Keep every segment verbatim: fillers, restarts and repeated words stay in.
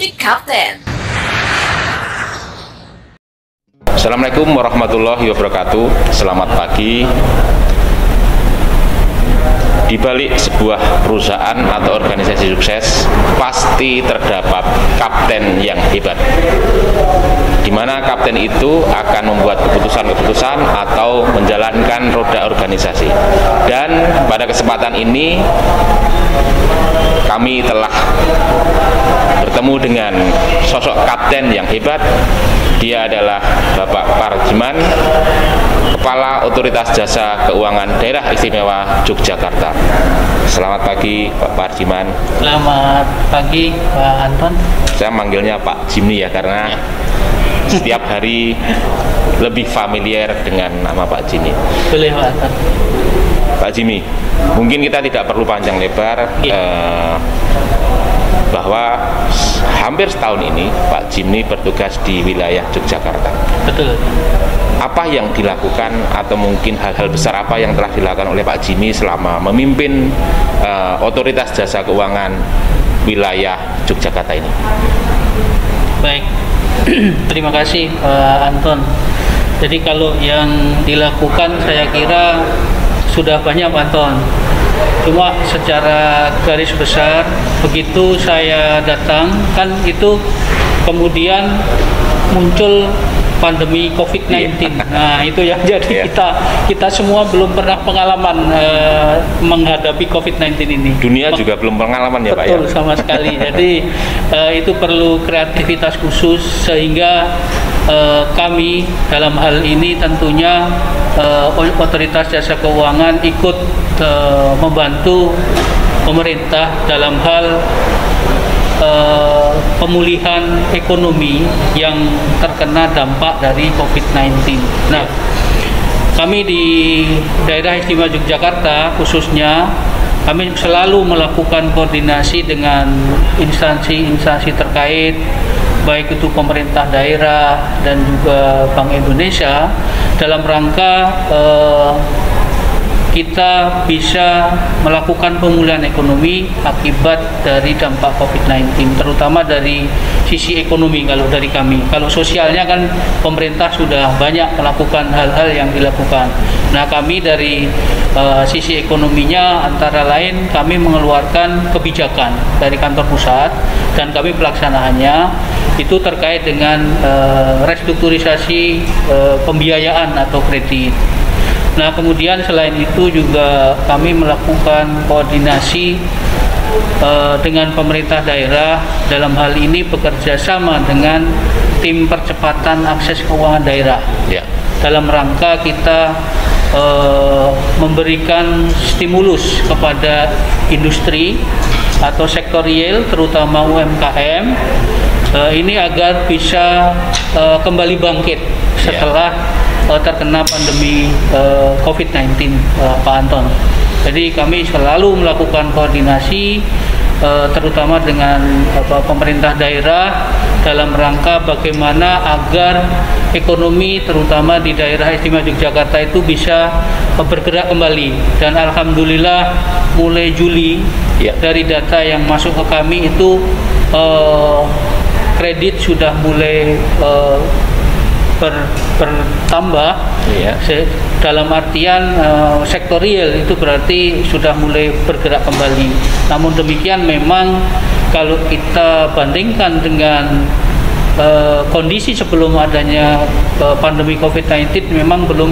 Jimny Kapten. Assalamualaikum warahmatullahi wabarakatuh. Selamat pagi. Di balik sebuah perusahaan atau organisasi sukses pasti terdapat kapten yang hebat, di mana kapten itu akan membuat keputusan-keputusan atau menjalankan roda organisasi. Dan pada kesempatan ini kami telah bertemu dengan sosok kapten yang hebat. Dia adalah Bapak Parjiman, Kepala Otoritas Jasa Keuangan Daerah Istimewa Yogyakarta. Selamat pagi Pak Parjiman. Selamat pagi Pak Anton. Saya manggilnya Pak Jimny ya, karena ya, setiap hari lebih familiar dengan nama Pak Jimny. Boleh Pak Anton. Pak Jimny, mungkin kita tidak perlu panjang lebar, ya. eh, bahwa hampir setahun ini Pak Jimny bertugas di wilayah Yogyakarta. Betul. Apa yang dilakukan atau mungkin hal-hal besar apa yang telah dilakukan oleh Pak Jimny selama memimpin uh, Otoritas Jasa Keuangan wilayah Yogyakarta ini? Baik, terima kasih Pak Anton. Jadi kalau yang dilakukan saya kira sudah banyak Pak Anton. Cuma secara garis besar begitu saya datang kan itu kemudian muncul pandemi covid sembilan belas. Nah, itu yang jadi yeah. kita kita semua belum pernah pengalaman uh, menghadapi covid sembilan belas ini. Dunia juga belum pengalaman ya Pak ya. Betul, sama sekali. Jadi uh, itu perlu kreativitas khusus sehingga uh, kami dalam hal ini tentunya uh, Otoritas Jasa Keuangan ikut uh, membantu pemerintah dalam hal Uh, pemulihan ekonomi yang terkena dampak dari covid sembilan belas. Nah, kami di daerah istimewa Yogyakarta khususnya kami selalu melakukan koordinasi dengan instansi-instansi terkait, baik itu pemerintah daerah dan juga Bank Indonesia dalam rangka uh, kita bisa melakukan pemulihan ekonomi akibat dari dampak covid sembilan belas, terutama dari sisi ekonomi kalau dari kami. Kalau sosialnya kan pemerintah sudah banyak melakukan hal-hal yang dilakukan. Nah, kami dari uh, sisi ekonominya antara lain kami mengeluarkan kebijakan dari kantor pusat dan kami pelaksanaannya itu terkait dengan uh, restrukturisasi uh, pembiayaan atau kredit. Nah, kemudian selain itu juga kami melakukan koordinasi uh, dengan pemerintah daerah, dalam hal ini bekerja sama dengan tim percepatan akses keuangan daerah. Ya. Dalam rangka kita uh, memberikan stimulus kepada industri atau sektor real, terutama U M K M, uh, ini agar bisa uh, kembali bangkit setelah ya. terkena pandemi uh, covid sembilan belas, uh, Pak Anton. Jadi kami selalu melakukan koordinasi uh, terutama dengan uh, pemerintah daerah dalam rangka bagaimana agar ekonomi terutama di daerah istimewa Yogyakarta itu bisa uh, bergerak kembali. Dan alhamdulillah mulai Juli ya, dari data yang masuk ke kami itu uh, kredit sudah mulai uh, Ber, bertambah ya. Dalam artian uh, sektor real itu berarti sudah mulai bergerak kembali. Namun demikian memang kalau kita bandingkan dengan uh, kondisi sebelum adanya uh, pandemi covid sembilan belas memang belum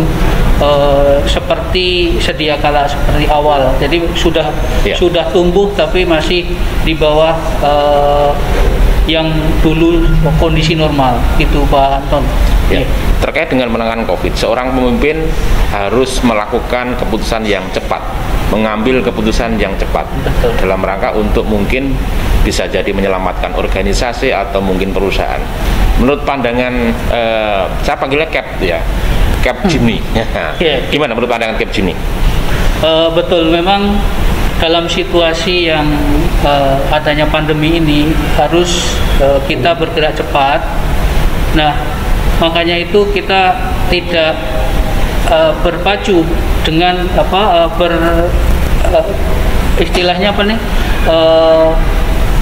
uh, seperti sedia kala seperti awal. Jadi sudah ya. sudah tumbuh tapi masih di bawah uh, yang dulu kondisi normal itu Pak Anton. Ya, terkait dengan menangani COVID, seorang pemimpin harus melakukan keputusan yang cepat, mengambil keputusan yang cepat. Betul. Dalam rangka untuk mungkin bisa jadi menyelamatkan organisasi atau mungkin perusahaan. Menurut pandangan, eh, saya panggilnya Cap ya, Cap Jimny. Hmm. Yeah. Gimana menurut pandangan Cap Jimny? Uh, betul, memang dalam situasi yang uh, adanya pandemi ini harus uh, kita bergerak cepat. Nah, makanya itu kita tidak uh, berpacu dengan apa uh, ber uh, istilahnya apa nih uh,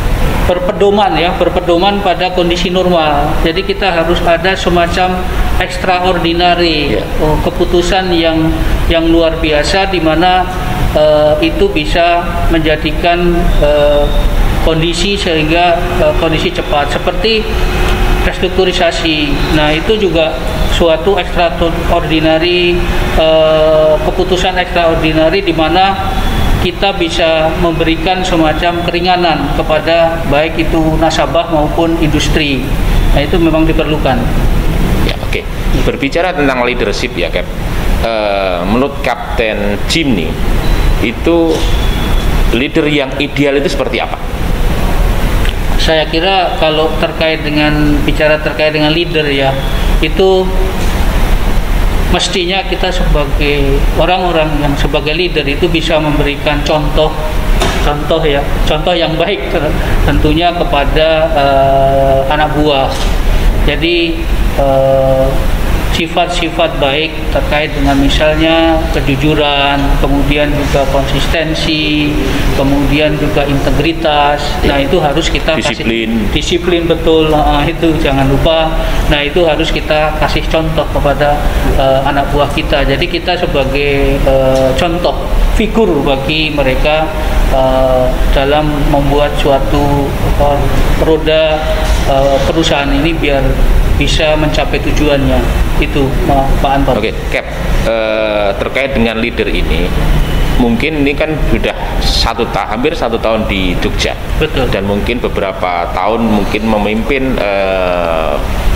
berpedoman ya, berpedoman pada kondisi normal. Jadi kita harus ada semacam extraordinary, yeah. oh, keputusan yang yang luar biasa di mana uh, itu bisa menjadikan uh, kondisi sehingga uh, kondisi cepat seperti restrukturisasi. Nah, itu juga suatu extraordinary uh, keputusan extraordinary di mana kita bisa memberikan semacam keringanan kepada baik itu nasabah maupun industri. Nah, itu memang diperlukan. Ya, oke. Okay. Berbicara tentang leadership ya, Cap. Uh, menurut Kapten Jim nih, itu leader yang ideal itu seperti apa? Saya kira kalau terkait dengan bicara terkait dengan leader ya, itu mestinya kita sebagai orang-orang yang sebagai leader itu bisa memberikan contoh contoh ya contoh yang baik tentunya kepada uh, anak buah. Jadi uh, sifat-sifat baik terkait dengan misalnya kejujuran, kemudian juga konsistensi, kemudian juga integritas. Nah, itu harus kita disiplin. kasih disiplin betul. Nah, itu jangan lupa. Nah, itu harus kita kasih contoh kepada uh, anak buah kita. Jadi kita sebagai uh, contoh figur bagi mereka uh, dalam membuat suatu uh, roda uh, perusahaan ini biar bisa mencapai tujuannya. Itu Pak Anton. Oke, Cap, uh, terkait dengan leader ini, mungkin ini kan sudah satu tahun, hampir satu tahun di Jogja. Betul. Dan mungkin beberapa tahun mungkin memimpin uh,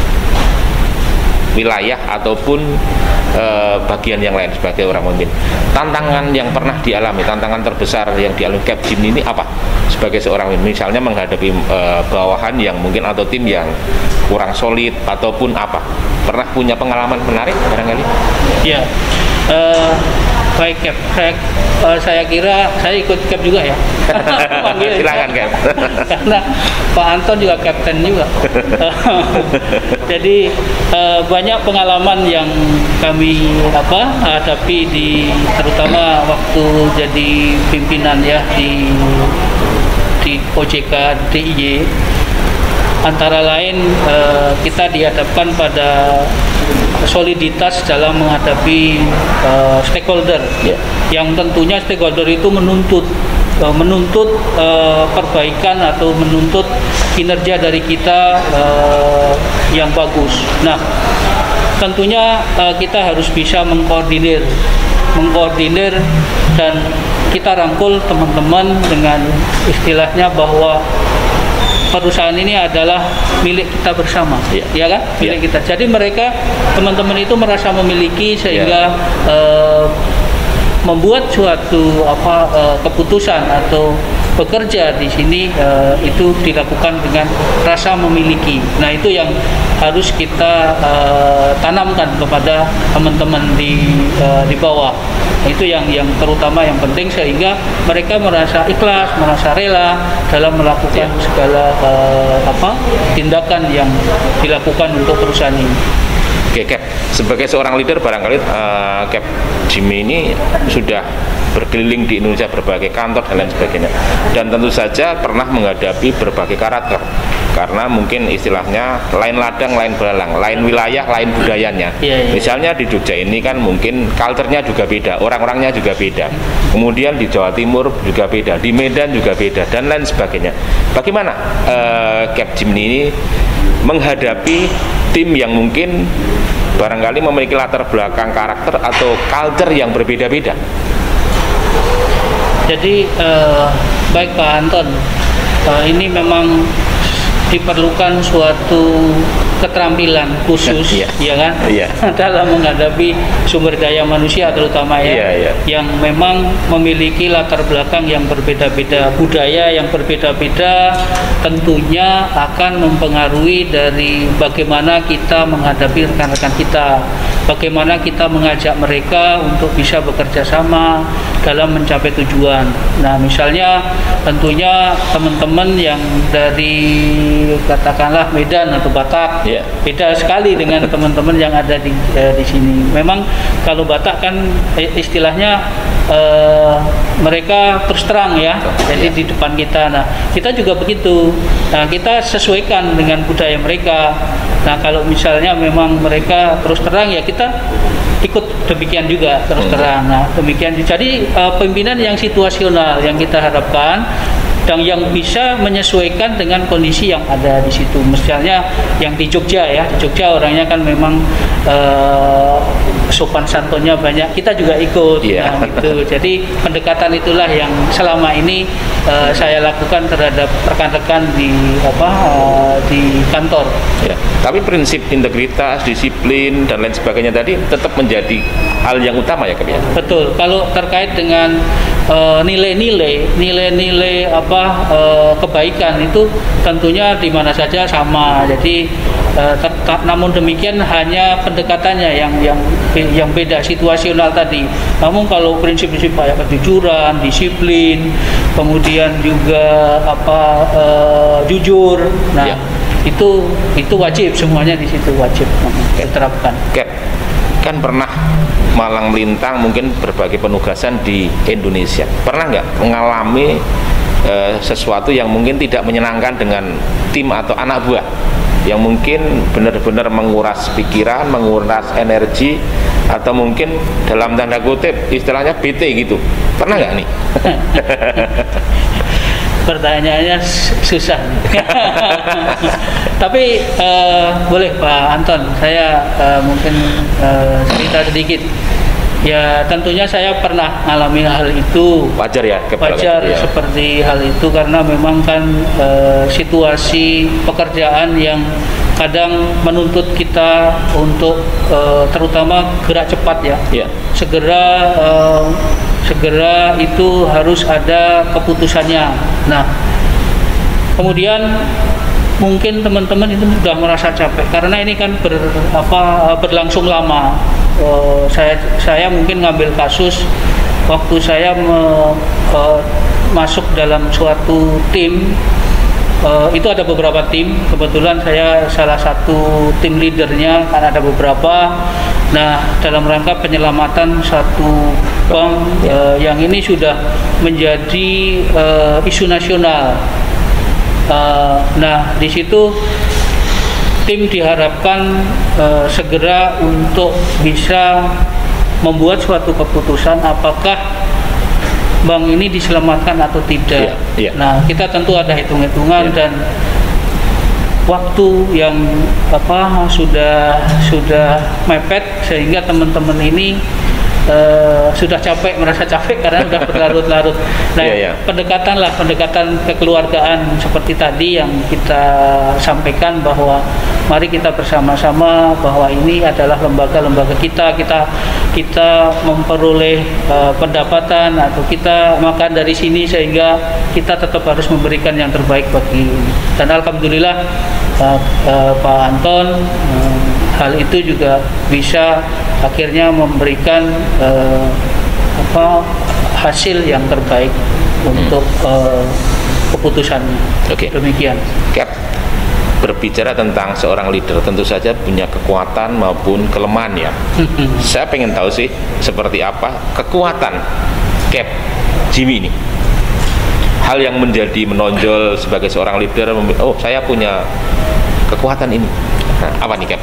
wilayah ataupun uh, bagian yang lain sebagai orang pemimpin. Tantangan yang pernah dialami, tantangan terbesar yang dialami Cap Jim ini apa? Sebagai seorang pemimpin, misalnya menghadapi uh, bawahan yang mungkin atau tim yang kurang solid ataupun apa? Pernah punya pengalaman menarik barangkali? Ya, uh, baik Cap. Saya, uh, saya kira saya ikut Cap juga ya. Silakan Cap. Karena Pak Anton juga kapten juga. Jadi uh, banyak pengalaman yang kami apa hadapi di terutama waktu jadi pimpinan ya di di O J K D I Y. Antara lain eh, kita dihadapkan pada soliditas dalam menghadapi eh, stakeholder, yeah. yang tentunya stakeholder itu menuntut eh, menuntut eh, perbaikan atau menuntut kinerja dari kita eh, yang bagus. Nah, tentunya eh, kita harus bisa mengkoordinir, mengkoordinir dan kita rangkul teman-teman dengan istilahnya bahwa perusahaan ini adalah milik kita bersama, ya, ya kan? Milik ya. kita. Jadi mereka, teman-teman itu merasa memiliki sehingga ya. uh, membuat suatu apa uh, keputusan atau bekerja di sini uh, itu dilakukan dengan rasa memiliki. Nah, itu yang harus kita uh, tanamkan kepada teman-teman di uh, di bawah. Itu yang yang terutama yang penting sehingga mereka merasa ikhlas, merasa rela dalam melakukan ya. segala uh, apa tindakan yang dilakukan untuk perusahaan ini. Oke, Cap, sebagai seorang leader barangkali uh, Cap Jimmy ini sudah berkeliling di Indonesia berbagai kantor dan lain sebagainya, dan tentu saja pernah menghadapi berbagai karakter karena mungkin istilahnya lain ladang, lain belalang, lain wilayah, lain budayanya. Yeah, yeah. Misalnya di Jogja ini kan mungkin culture-nya juga beda, orang-orangnya juga beda. Kemudian di Jawa Timur juga beda, di Medan juga beda, dan lain sebagainya. Bagaimana uh, Cap Jimny ini menghadapi tim yang mungkin barangkali memiliki latar belakang karakter atau culture yang berbeda-beda? Jadi uh, baik Pak Anton, uh, ini memang diperlukan suatu keterampilan khusus, yeah. ya kan, yeah. dalam menghadapi sumber daya manusia terutama ya, yeah, yeah. yang memang memiliki latar belakang yang berbeda-beda, budaya yang berbeda-beda, tentunya akan mempengaruhi dari bagaimana kita menghadapi rekan-rekan kita, bagaimana kita mengajak mereka untuk bisa bekerja sama dalam mencapai tujuan. Nah, misalnya tentunya teman-teman yang dari katakanlah Medan atau Batak, yeah. beda sekali dengan teman-teman yang ada di eh, di sini. Memang kalau Batak kan istilahnya uh, mereka terus terang ya, jadi di depan kita. Nah, kita juga begitu. Nah, kita sesuaikan dengan budaya mereka. Nah, kalau misalnya memang mereka terus terang ya kita ikut demikian juga terus terang. Nah, demikian. Jadi uh, pimpinan yang situasional yang kita harapkan dan yang bisa menyesuaikan dengan kondisi yang ada di situ. Misalnya yang di Jogja ya, di Jogja orangnya kan memang uh, sopan santunnya banyak, kita juga ikut. Yeah. Nah, gitu. Jadi pendekatan itulah yang selama ini uh, saya lakukan terhadap rekan-rekan di apa uh, di kantor. Yeah. Tapi prinsip integritas, disiplin dan lain sebagainya tadi tetap menjadi hal yang utama ya, Kep ya? Betul. Kalau terkait dengan uh, nilai-nilai, nilai-nilai apa uh, kebaikan itu tentunya di mana saja sama. Jadi uh, namun demikian hanya pendekatannya yang yang yang beda, situasional tadi. Namun kalau prinsip-prinsip kayak kejujuran, disiplin, kemudian juga apa uh, jujur, nah ya. itu itu wajib, semuanya di situ wajib diterapkan. Kep, kan pernah malang melintang mungkin berbagai penugasan di Indonesia. Pernah nggak mengalami uh, sesuatu yang mungkin tidak menyenangkan dengan tim atau anak buah, yang mungkin benar-benar menguras pikiran, menguras energi, atau mungkin dalam tanda kutip istilahnya B T gitu? Pernah nggak nih? Pertanyaannya susah. Tapi uh, boleh Pak Anton, saya uh, mungkin uh, cerita sedikit. Ya tentunya saya pernah alami hal itu. Wajar ya? Wajar ya. Seperti hal itu karena memang kan uh, situasi pekerjaan yang kadang menuntut kita untuk uh, terutama gerak cepat ya, yeah. segera uh, segera itu harus ada keputusannya. Nah, kemudian mungkin teman-teman itu sudah merasa capek karena ini kan ber, apa, berlangsung lama. Uh, saya saya mungkin ngambil kasus waktu saya me, uh, masuk dalam suatu tim. Uh, itu ada beberapa tim, kebetulan saya salah satu tim leadernya, karena ada beberapa. Nah, dalam rangka penyelamatan satu bank uh, yang ini sudah menjadi uh, isu nasional. Uh, nah, di situ tim diharapkan uh, segera untuk bisa membuat suatu keputusan apakah bank ini diselamatkan atau tidak. Yeah, yeah. Nah, kita tentu ada hitung-hitungan yeah. dan waktu yang apa sudah sudah mepet sehingga teman-teman ini uh, sudah capek, merasa capek karena sudah berlarut-larut. Nah, yeah, yeah. pendekatan lah, pendekatan kekeluargaan seperti tadi yang kita sampaikan bahwa mari kita bersama-sama bahwa ini adalah lembaga-lembaga kita, kita kita memperoleh uh, pendapatan atau kita makan dari sini sehingga kita tetap harus memberikan yang terbaik bagi. Dan alhamdulillah uh, uh, Pak Anton uh, hal itu juga bisa akhirnya memberikan uh, apa hasil yang terbaik hmm. untuk uh, keputusannya. Oke. Demikian. Cap. Berbicara tentang seorang leader tentu saja punya kekuatan maupun kelemahan ya. Saya pengen tahu sih seperti apa kekuatan Cap Jimmy ini. Hal yang menjadi menonjol sebagai seorang leader, oh saya punya kekuatan ini. Nah, apa nih Cap?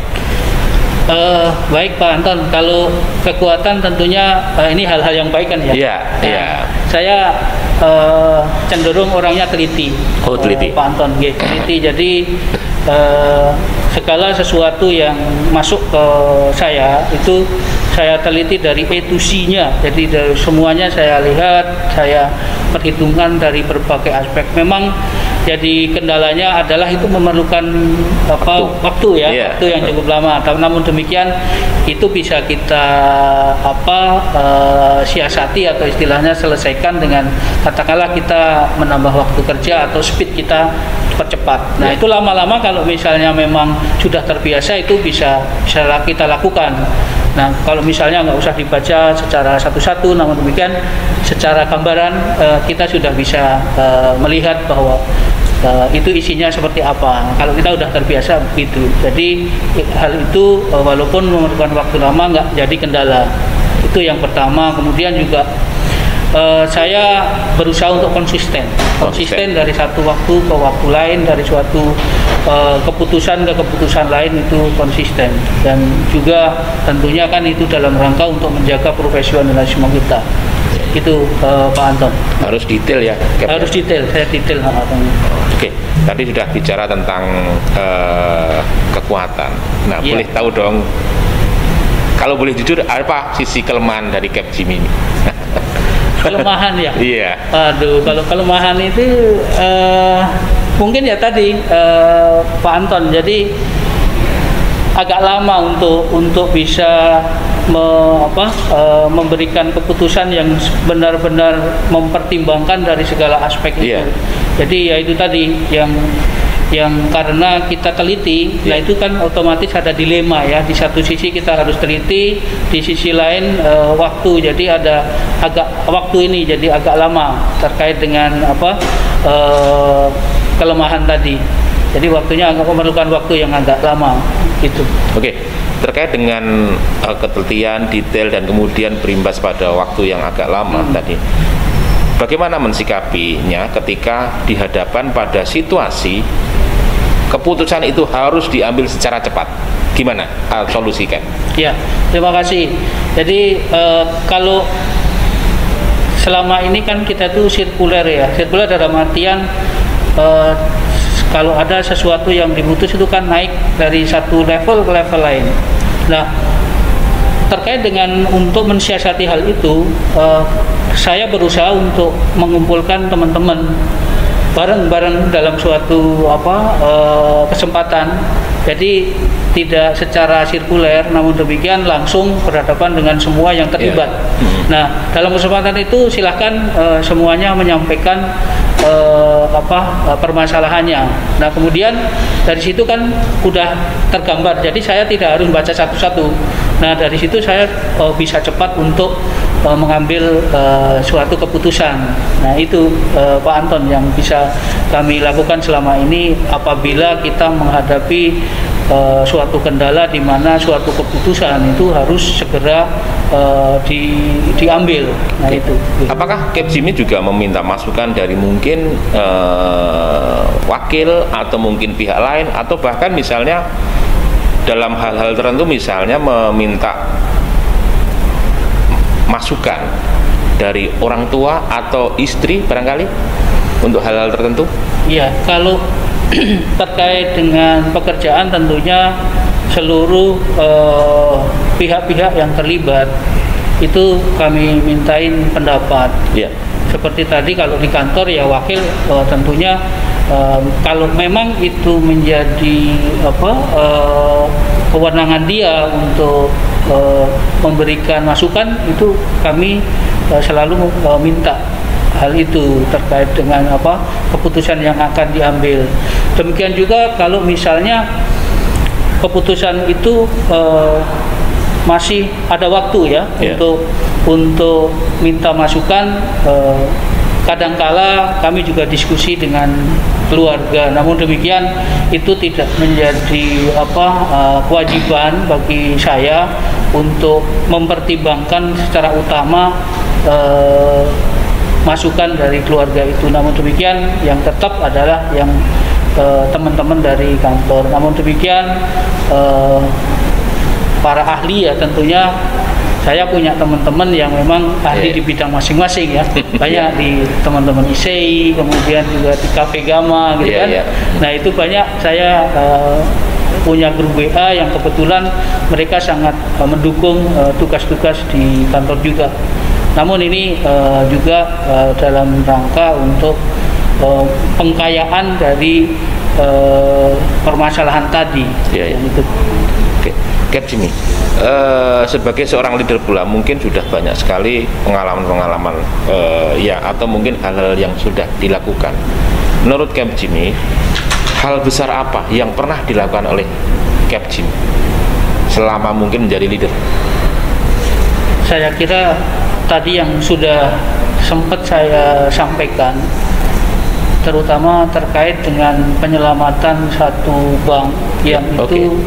Uh, baik Pak Anton, kalau kekuatan tentunya uh, ini hal-hal yang baik kan ya? Iya. Nah, iya. Saya uh, cenderung orangnya teliti. Oh teliti. Uh, Pak Anton, yeah, teliti. Jadi uh, segala sesuatu yang masuk ke saya itu saya teliti dari A to C-nya. Jadi dari semuanya saya lihat, saya perhitungkan dari berbagai aspek. Memang jadi kendalanya adalah itu memerlukan apa waktu, waktu ya, yeah. waktu yang cukup lama. Namun demikian itu bisa kita apa uh, siasati atau istilahnya selesaikan dengan katakanlah kita menambah waktu kerja atau speed kita percepat. Nah, yeah. itu lama-lama kalau misalnya memang sudah terbiasa itu bisa bisa kita lakukan. Nah, kalau misalnya nggak usah dibaca secara satu-satu, namun demikian secara gambaran uh, kita sudah bisa uh, melihat bahwa uh, itu isinya seperti apa. Nah, kalau kita sudah terbiasa begitu, jadi hal itu uh, walaupun memerlukan waktu lama nggak jadi kendala. Itu yang pertama. Kemudian juga uh, saya berusaha untuk konsisten, konsisten dari satu waktu ke waktu lain, dari suatu uh, keputusan ke keputusan lain itu konsisten, dan juga tentunya kan itu dalam rangka untuk menjaga profesionalisme kita. Itu uh, Pak Anton. Harus detail ya. Cap, Harus ya? detail, saya detail. Oke, tadi sudah bicara tentang uh, kekuatan. Nah, yeah. boleh tahu dong, kalau boleh jujur, apa sisi kelemahan dari Capgemini ini? Kelemahan ya? Iya. Aduh, kalau kelemahan itu uh, mungkin ya tadi uh, Pak Anton. Jadi agak lama untuk untuk bisa me, apa, uh, memberikan keputusan yang benar-benar mempertimbangkan dari segala aspek itu. Yeah. Jadi ya itu tadi yang yang karena kita teliti, yeah. nah itu kan otomatis ada dilema ya. Di satu sisi kita harus teliti, di sisi lain e, waktu. Jadi ada agak waktu ini jadi agak lama terkait dengan apa e, kelemahan tadi. Jadi waktunya agak memerlukan waktu yang agak lama gitu. Oke, terkait dengan uh, ketelitian, detail, dan kemudian berimbas pada waktu yang agak lama hmm. tadi. Bagaimana mensikapinya ketika dihadapkan pada situasi keputusan itu harus diambil secara cepat? Gimana uh, solusikan? Ya, terima kasih. Jadi uh, kalau selama ini kan kita tuh sirkuler ya, sirkuler dalam artian uh, kalau ada sesuatu yang diputus itu kan naik dari satu level ke level lain. Nah, terkait dengan untuk mensiasati hal itu, uh, saya berusaha untuk mengumpulkan teman-teman bareng-bareng dalam suatu apa uh, kesempatan. Jadi tidak secara sirkuler, namun demikian langsung berhadapan dengan semua yang terlibat. Yeah. Nah, dalam kesempatan itu silahkan uh, semuanya menyampaikan uh, apa uh, permasalahannya. Nah, kemudian dari situ kan udah tergambar. Jadi saya tidak harus baca satu-satu. Nah, dari situ saya uh, bisa cepat untuk uh, mengambil uh, suatu keputusan. Nah, itu uh, Pak Anton yang bisa kami lakukan selama ini apabila kita menghadapi uh, suatu kendala di mana suatu keputusan itu harus segera uh, di, diambil. Nah, Oke. itu. Apakah Capgemini juga meminta masukan dari mungkin uh, wakil atau mungkin pihak lain, atau bahkan misalnya dalam hal-hal tertentu misalnya meminta masukan dari orang tua atau istri barangkali untuk hal-hal tertentu? Iya, kalau terkait dengan pekerjaan tentunya seluruh pihak-pihak eh, yang terlibat itu kami mintain pendapat. Iya. Seperti tadi kalau di kantor ya wakil eh, tentunya eh, kalau memang itu menjadi apa eh, kewenangan dia untuk eh, memberikan masukan, itu kami eh, selalu eh, minta hal itu terkait dengan apa keputusan yang akan diambil. Demikian juga kalau misalnya keputusan itu eh, masih ada waktu ya yeah. untuk untuk minta masukan. Eh, kadangkala kami juga diskusi dengan keluarga. Namun demikian itu tidak menjadi apa uh, kewajiban bagi saya untuk mempertimbangkan secara utama uh, masukan dari keluarga itu. Namun demikian yang tetap adalah yang uh, teman-teman dari kantor. Namun demikian uh, para ahli ya tentunya saya punya teman-teman yang memang ahli yeah. di bidang masing-masing ya. Banyak di teman-teman I S E I, kemudian juga di Cafe Gama gitu yeah, kan. Yeah. Nah, itu banyak saya uh, punya grup W A yang kebetulan mereka sangat uh, mendukung tugas-tugas uh, di kantor juga. Namun ini uh, juga uh, dalam rangka untuk uh, pengkayaan dari uh, permasalahan tadi. Yeah, yeah. Itu. Oke, Capgemini uh, sebagai seorang leader pula mungkin sudah banyak sekali pengalaman-pengalaman uh, ya atau mungkin hal-hal yang sudah dilakukan. Menurut Capgemini, hal besar apa yang pernah dilakukan oleh Capgemini selama mungkin menjadi leader? Saya kira tadi yang sudah sempat saya sampaikan, terutama terkait dengan penyelamatan satu bank yang okay. itu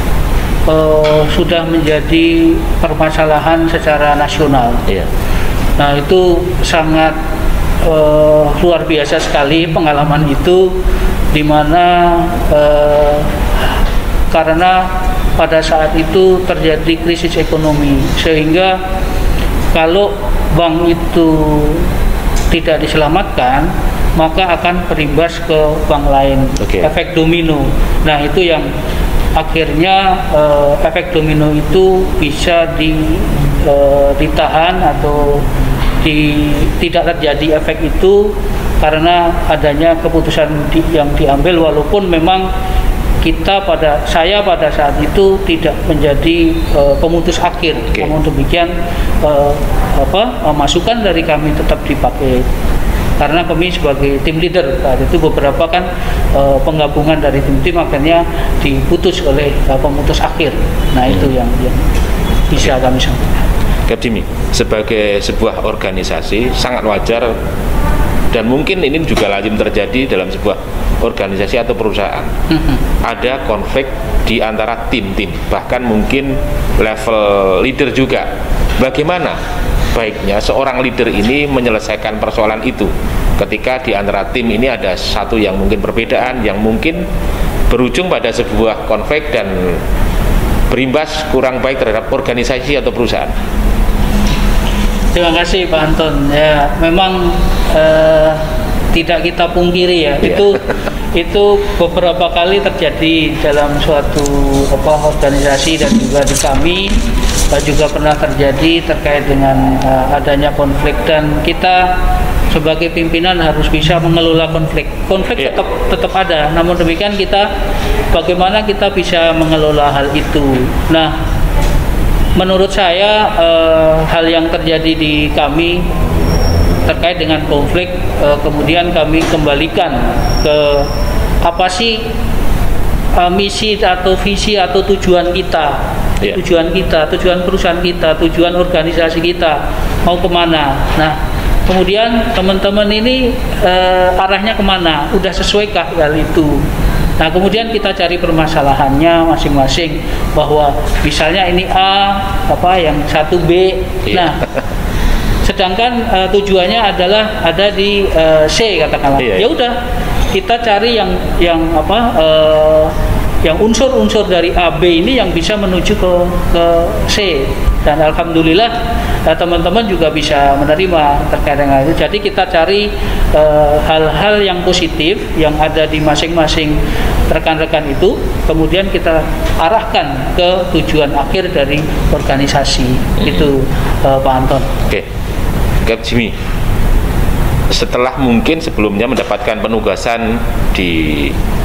Uh, sudah menjadi permasalahan secara nasional. Yeah. Nah itu sangat uh, luar biasa sekali pengalaman itu, di mana uh, karena pada saat itu terjadi krisis ekonomi, sehingga kalau bank itu tidak diselamatkan maka akan berimbas ke bank lain, okay. Efek domino. Nah itu yang akhirnya uh, efek domino itu bisa di, uh, ditahan atau di, tidak terjadi efek itu karena adanya keputusan di, yang diambil, walaupun memang kita pada saya pada saat itu tidak menjadi uh, pemutus akhir, okay. Namun demikian uh, apa uh, masukan dari kami tetap dipakai karena kami sebagai tim leader saat itu beberapa kan uh, penggabungan dari tim-tim akhirnya diputus oleh uh, pemutus akhir. Nah hmm. itu yang, yang bisa okay. kami sampaikan. Capjimi, sebagai sebuah organisasi sangat wajar dan mungkin ini juga lazim terjadi dalam sebuah organisasi atau perusahaan. Mm-hmm. Ada konflik di antara tim-tim, bahkan mungkin level leader juga. Bagaimana baiknya seorang leader ini menyelesaikan persoalan itu ketika di antara tim ini ada satu yang mungkin perbedaan, yang mungkin berujung pada sebuah konflik dan berimbas kurang baik terhadap organisasi atau perusahaan? Terima kasih Pak Anton. Ya, memang eh, tidak kita pungkiri ya, yeah. itu itu beberapa kali terjadi dalam suatu apa organisasi dan juga di kami eh, juga pernah terjadi terkait dengan eh, adanya konflik, dan kita sebagai pimpinan harus bisa mengelola konflik. Konflik yeah. tetap tetap ada, namun demikian kita bagaimana kita bisa mengelola hal itu. Nah, menurut saya eh, hal yang terjadi di kami terkait dengan konflik, eh, kemudian kami kembalikan ke apa sih eh, misi atau visi atau tujuan kita, yeah. tujuan kita, tujuan perusahaan kita, tujuan organisasi kita mau kemana. Nah, kemudian teman-teman ini eh, arahnya kemana, udah sesuaikah hal itu? Nah, kemudian kita cari permasalahannya masing-masing, bahwa misalnya ini A, apa yang satu B. Iya. Nah, sedangkan uh, tujuannya adalah ada di uh, C katakanlah. Iya, iya. Ya udah, kita cari yang yang apa uh, yang unsur-unsur dari A B ini yang bisa menuju ke ke C, dan alhamdulillah teman-teman juga bisa menerima terkait dengan itu. Jadi kita cari hal-hal uh, yang positif yang ada di masing-masing rekan-rekan itu, kemudian kita arahkan ke tujuan akhir dari organisasi. hmm. Itu uh, Pak Anton. Oke, Capjimi, setelah mungkin sebelumnya mendapatkan penugasan di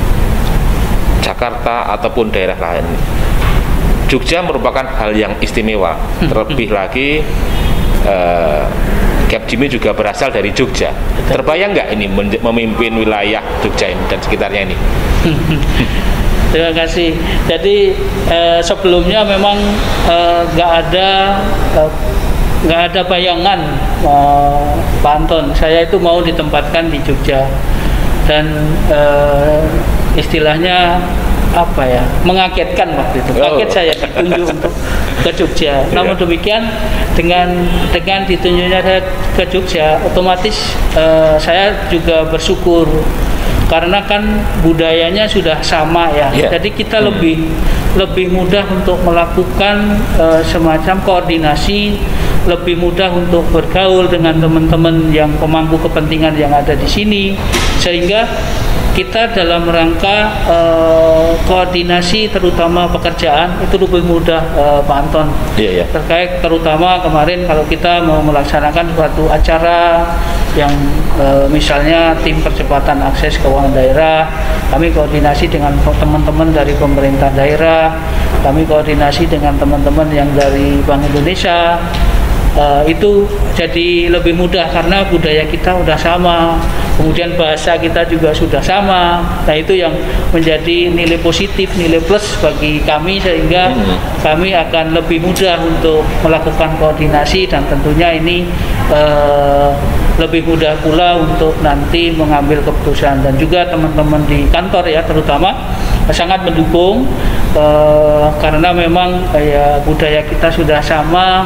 Jakarta ataupun daerah lain, Jogja merupakan hal yang istimewa. Terlebih lagi uh, Capjimi juga berasal dari Jogja. Terbayang nggak ini memimpin wilayah Jogja ini dan sekitarnya ini? Terima kasih. Jadi eh, sebelumnya memang nggak eh, ada nggak eh, ada bayangan eh, Pak Anton, saya itu mau ditempatkan di Jogja, dan eh, istilahnya apa ya, mengagetkan waktu itu. Kaget oh. saya ditunjuk untuk ke Jogja. Namun demikian dengan dengan ditunjuknya saya ke Jogja, otomatis uh, saya juga bersyukur karena kan budayanya sudah sama ya. Yeah. Jadi kita hmm. lebih lebih mudah untuk melakukan uh, semacam koordinasi, lebih mudah untuk bergaul dengan teman-teman yang pemangku kepentingan yang ada di sini, sehingga kita dalam rangka uh, koordinasi terutama pekerjaan itu lebih mudah uh, Pak Anton. Yeah, yeah. Terkait terutama kemarin kalau kita mau melaksanakan suatu acara yang uh, misalnya tim percepatan akses keuangan daerah, kami koordinasi dengan teman-teman dari pemerintah daerah, kami koordinasi dengan teman-teman yang dari Bank Indonesia. Uh, itu jadi lebih mudah karena budaya kita sudah sama, kemudian bahasa kita juga sudah sama. Nah, itu yang menjadi nilai positif, nilai plus bagi kami, sehingga hmm. kami akan lebih mudah untuk melakukan koordinasi, dan tentunya ini uh, lebih mudah pula untuk nanti mengambil keputusan. Dan juga teman-teman di kantor ya terutama sangat mendukung uh, karena memang uh, ya budaya kita sudah sama.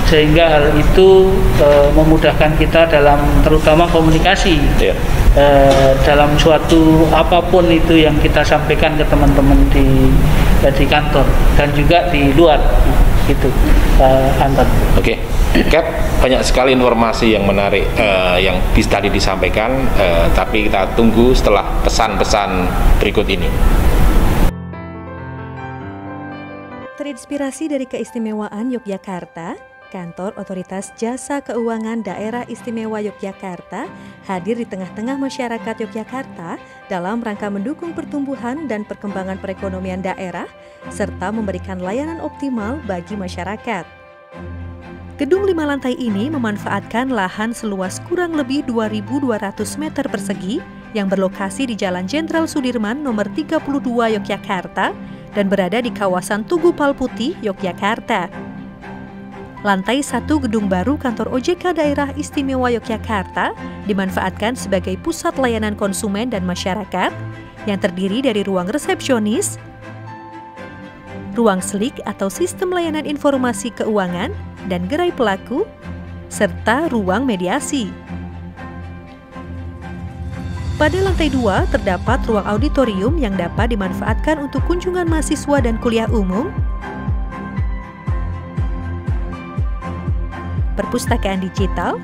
sehingga hal itu uh, memudahkan kita dalam terutama komunikasi yeah. uh, dalam suatu apapun itu yang kita sampaikan ke teman-teman di uh, di kantor dan juga di luar gitu, uh, Anton. Oke, okay. Cap, banyak sekali informasi yang menarik uh, yang bisa tadi disampaikan, uh, tapi kita tunggu setelah pesan-pesan berikut ini. Terinspirasi dari keistimewaan Yogyakarta, Kantor Otoritas Jasa Keuangan Daerah Istimewa Yogyakarta hadir di tengah-tengah masyarakat Yogyakarta dalam rangka mendukung pertumbuhan dan perkembangan perekonomian daerah serta memberikan layanan optimal bagi masyarakat. Gedung lima lantai ini memanfaatkan lahan seluas kurang lebih dua ribu dua ratus meter persegi yang berlokasi di Jalan Jenderal Sudirman nomor tiga puluh dua Yogyakarta dan berada di kawasan Tugu Palputih, Yogyakarta. Lantai satu gedung baru Kantor O J K Daerah Istimewa Yogyakarta dimanfaatkan sebagai pusat layanan konsumen dan masyarakat yang terdiri dari ruang resepsionis, ruang slik atau sistem layanan informasi keuangan dan gerai pelaku, serta ruang mediasi. Pada lantai dua terdapat ruang auditorium yang dapat dimanfaatkan untuk kunjungan mahasiswa dan kuliah umum, perpustakaan digital,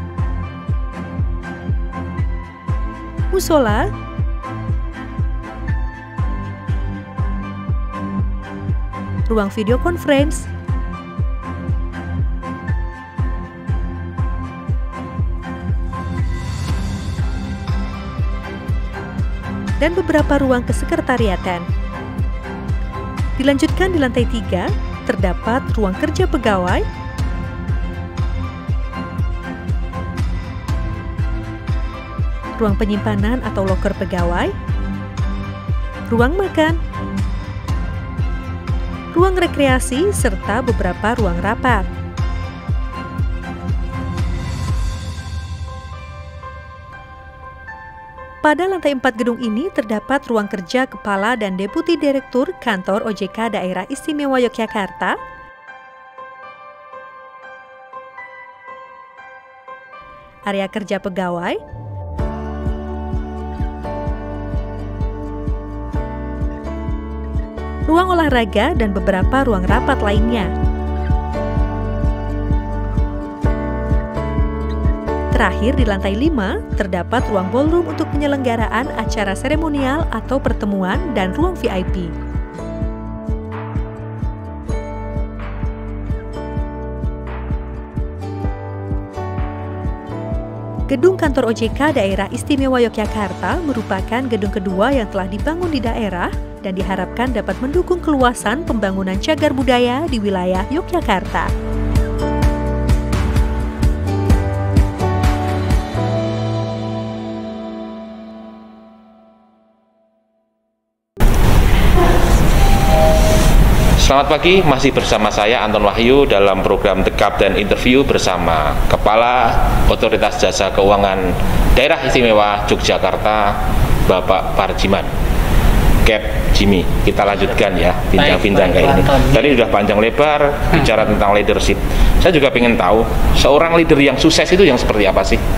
musola, ruang video conference, dan beberapa ruang kesekretariatan. Dilanjutkan di lantai tiga, terdapat ruang kerja pegawai, ruang penyimpanan atau loker pegawai, ruang makan, ruang rekreasi, serta beberapa ruang rapat. Pada lantai empat gedung ini terdapat ruang kerja Kepala dan Deputi Direktur Kantor O J K Daerah Istimewa Yogyakarta, area kerja pegawai, ruang olahraga, dan beberapa ruang rapat lainnya. Terakhir, di lantai lima, terdapat ruang ballroom untuk penyelenggaraan acara seremonial atau pertemuan dan ruang V I P. Gedung Kantor O J K Daerah Istimewa Yogyakarta merupakan gedung kedua yang telah dibangun di daerah dan diharapkan dapat mendukung keluasan pembangunan cagar budaya di wilayah Yogyakarta. Selamat pagi, masih bersama saya Anton Wahyu dalam program The Kapten Interview bersama Kepala Otoritas Jasa Keuangan Daerah Istimewa Yogyakarta, Bapak Parjiman. Cap Jimmy, kita lanjutkan ya bincang-bincang kayak ini. Tadi sudah panjang lebar bicara tentang leadership. Saya juga ingin tahu seorang leader yang sukses itu yang seperti apa sih?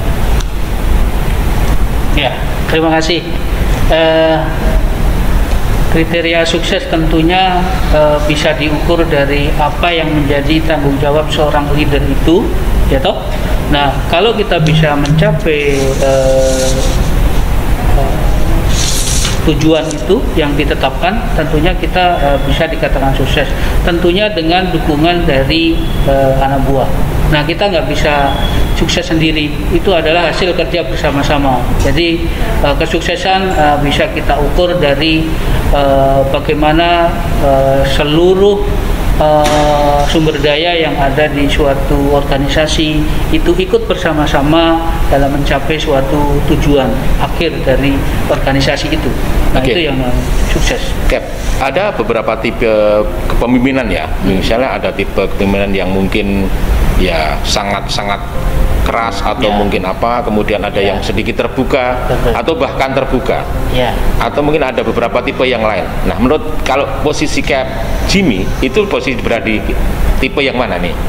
Ya, terima kasih. Uh, Kriteria sukses tentunya e, bisa diukur dari apa yang menjadi tanggung jawab seorang leader itu, ya toh. Nah, kalau kita bisa mencapai e, e, tujuan itu yang ditetapkan, tentunya kita e, bisa dikatakan sukses. Tentunya dengan dukungan dari e, anak buah. Nah, kita nggak bisa sukses sendiri, itu adalah hasil kerja bersama-sama. Jadi uh, kesuksesan uh, bisa kita ukur dari uh, bagaimana uh, seluruh uh, sumber daya yang ada di suatu organisasi itu ikut bersama-sama dalam mencapai suatu tujuan akhir dari organisasi itu. Nah, okay. Itu yang uh, sukses. Cap, ada beberapa tipe kepemimpinan ya. Hmm. Misalnya ada tipe kepemimpinan yang mungkin ya sangat-sangat keras atau ya. Mungkin apa, kemudian ada ya. Yang sedikit terbuka. Betul. Atau bahkan terbuka ya. Atau mungkin ada beberapa tipe yang lain. Nah, menurut kalau posisi Cap Jimmy itu posisi berada di tipe yang mana nih?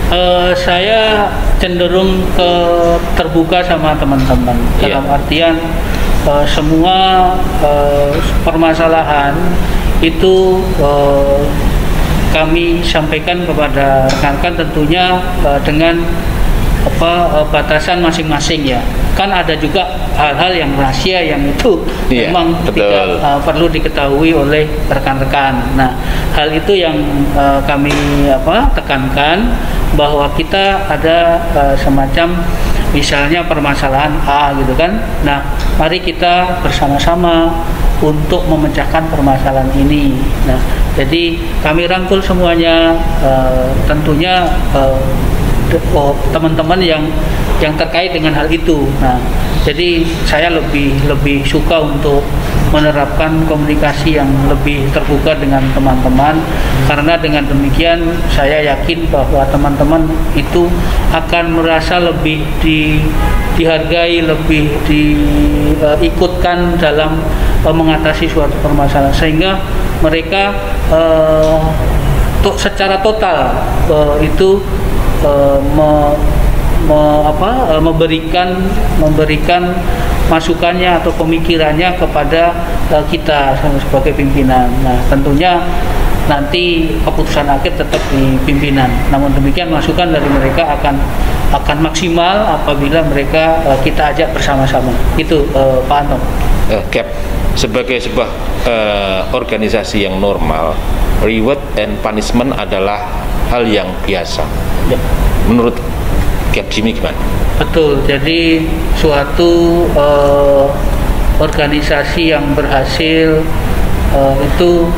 Uh, saya cenderung ke terbuka sama teman-teman dalam yeah. artian uh, semua uh, permasalahan itu uh, kami sampaikan kepada rekan-rekan tentunya uh, dengan apa uh, batasan masing-masing ya. Kan ada juga hal-hal yang rahasia yang itu yeah, memang betul. tidak uh, perlu diketahui oleh rekan-rekan. Nah, hal itu yang uh, kami apa tekankan bahwa kita ada uh, semacam misalnya permasalahan A gitu kan. Nah, mari kita bersama-sama untuk memecahkan permasalahan ini. Nah, jadi kami rangkul semuanya, uh, tentunya uh, Oh, teman-teman yang yang terkait dengan hal itu. Nah, jadi saya lebih lebih suka untuk menerapkan komunikasi yang lebih terbuka dengan teman-teman, karena dengan demikian saya yakin bahwa teman-teman itu akan merasa lebih di, dihargai, lebih diikutkan uh, dalam uh, mengatasi suatu permasalahan, sehingga mereka uh, to, secara total uh, itu Uh, me, me, apa, uh, memberikan memberikan masukannya atau pemikirannya kepada uh, kita sebagai pimpinan. Nah, tentunya nanti keputusan akhir tetap di pimpinan. Namun demikian masukan dari mereka akan akan maksimal apabila mereka uh, kita ajak bersama-sama. Itu uh, Pak Anton. Uh, Cap, sebagai sebuah uh, organisasi yang normal, reward and punishment adalah hal yang biasa. Ya. Menurut Capgemini gimana? Betul. Jadi suatu uh, organisasi yang berhasil uh, itu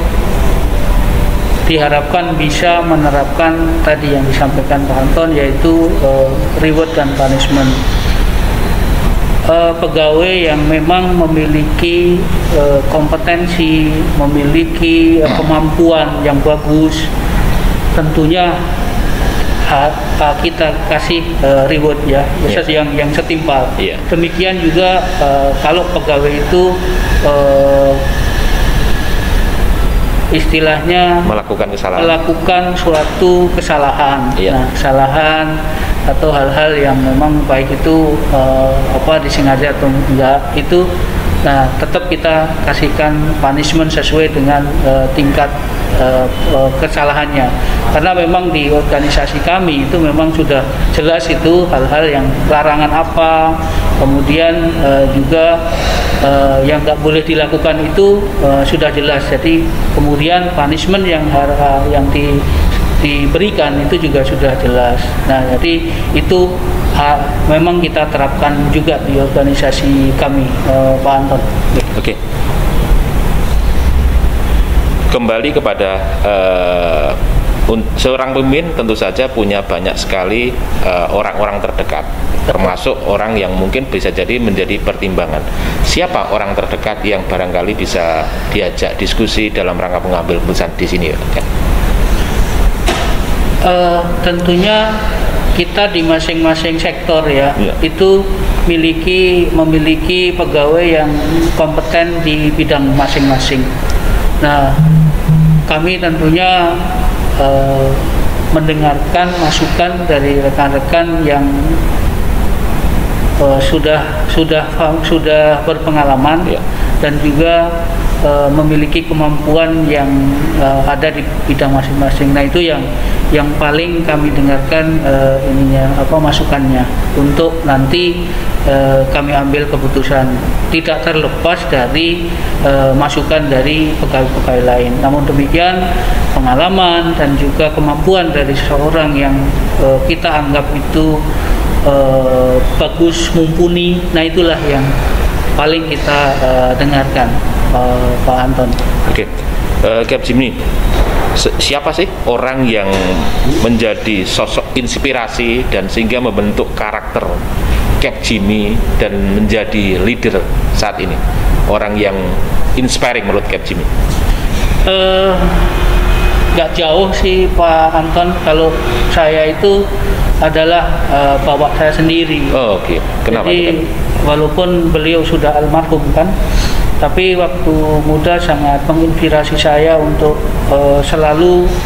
diharapkan bisa menerapkan tadi yang disampaikan Pak Anton, yaitu uh, reward dan punishment. Uh, pegawai yang memang memiliki uh, kompetensi, memiliki uh, kemampuan yang bagus, tentunya ha, ha, kita kasih uh, reward ya, yeah. yang yang setimpal. Yeah. Demikian juga uh, kalau pegawai itu uh, istilahnya melakukan kesalahan, melakukan suatu kesalahan, yeah. nah, kesalahan atau hal-hal yang memang baik itu uh, apa disengaja atau enggak itu. Nah, tetap kita kasihkan punishment sesuai dengan uh, tingkat uh, uh, kesalahannya. Karena memang di organisasi kami itu memang sudah jelas itu hal-hal yang larangan apa, kemudian uh, juga uh, yang nggak boleh dilakukan itu uh, sudah jelas. Jadi kemudian punishment yang uh, yang di diberikan itu juga sudah jelas. Nah, jadi itu ha, memang kita terapkan juga di organisasi kami, eh, Pak Anton. Oke. Kembali kepada eh, seorang pemimpin tentu saja punya banyak sekali eh, orang-orang terdekat, termasuk orang yang mungkin bisa jadi menjadi pertimbangan. Siapa orang terdekat yang barangkali bisa diajak diskusi dalam rangka mengambil keputusan di sini, kan? Uh, tentunya kita di masing-masing sektor ya, ya itu miliki memiliki pegawai yang kompeten di bidang masing-masing. Nah, kami tentunya uh, mendengarkan masukan dari rekan-rekan yang uh, sudah sudah sudah berpengalaman ya. Dan juga uh, memiliki kemampuan yang uh, ada di bidang masing-masing. Nah, itu yang yang paling kami dengarkan uh, ininya apa masukannya untuk nanti uh, kami ambil keputusan, tidak terlepas dari uh, masukan dari pegawai-pegawai lain. Namun demikian pengalaman dan juga kemampuan dari seseorang yang uh, kita anggap itu uh, bagus, mumpuni, nah itulah yang paling kita uh, dengarkan, uh, Pak Anton. Oke, okay. uh, Capgemini, siapa sih orang yang menjadi sosok inspirasi dan sehingga membentuk karakter Capgemini dan menjadi leader saat ini? Orang yang inspiring menurut Capgemini? Uh, gak jauh sih Pak Anton, kalau saya itu adalah uh, bapak saya sendiri. Oh, oke. Okay. Kenapa? Jadi walaupun beliau sudah almarhum kan, tapi waktu muda sangat menginspirasi saya untuk uh, selalu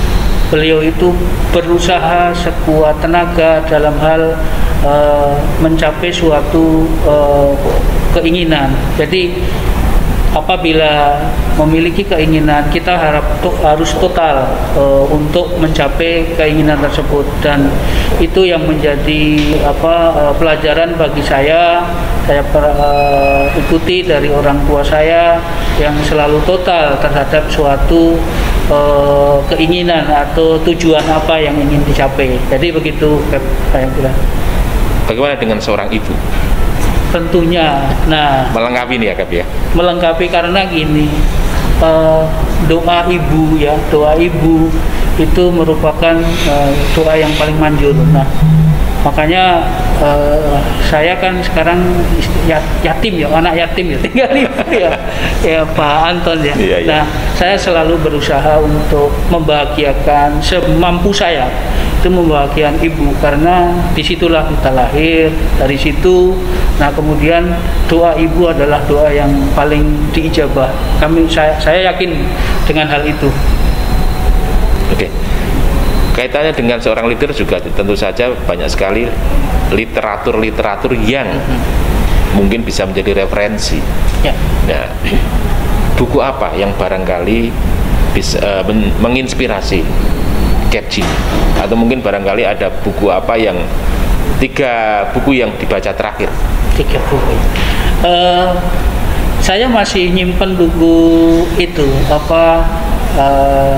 beliau itu berusaha sekuat tenaga dalam hal uh, mencapai suatu uh, keinginan. Jadi apabila memiliki keinginan, kita harap to, harus total uh, untuk mencapai keinginan tersebut, dan itu yang menjadi apa uh, pelajaran bagi saya. Saya uh, ikuti dari orang tua saya yang selalu total terhadap suatu uh, keinginan atau tujuan apa yang ingin dicapai. Jadi begitu saya kira. Bagaimana dengan seorang ibu? Tentunya, nah melengkapi nih ya Kap ya. Melengkapi karena gini, uh, doa ibu ya, doa ibu itu merupakan uh, doa yang paling manjur. Nah, makanya uh, saya kan sekarang yatim ya, anak yatim ya, tinggal ibu ya, ya Pak Anton ya. Iya, iya. Nah, saya selalu berusaha untuk membahagiakan semampu saya. Itu membahagiakan ibu, karena disitulah kita lahir, dari situ. Nah kemudian doa ibu adalah doa yang paling diijabah. Kami saya, saya yakin dengan hal itu. Oke. Kaitannya dengan seorang leader juga tentu saja banyak sekali literatur-literatur yang mm-hmm. mungkin bisa menjadi referensi. Ya. Nah, buku apa yang barangkali bisa uh, men- menginspirasi Kap Jimmy, atau mungkin barangkali ada buku apa yang tiga buku yang dibaca terakhir? Tiga buku. Uh, saya masih nyimpen buku itu apa uh,